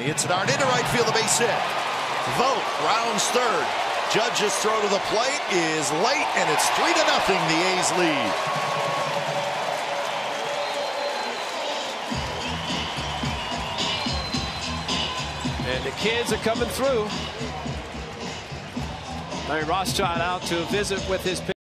He hits it hard into right field, the base hit. Vogt rounds third. Judge's throw to the plate is late, and it's 3-0. The A's lead. And the kids are coming through. Larry Rothschild out to visit with his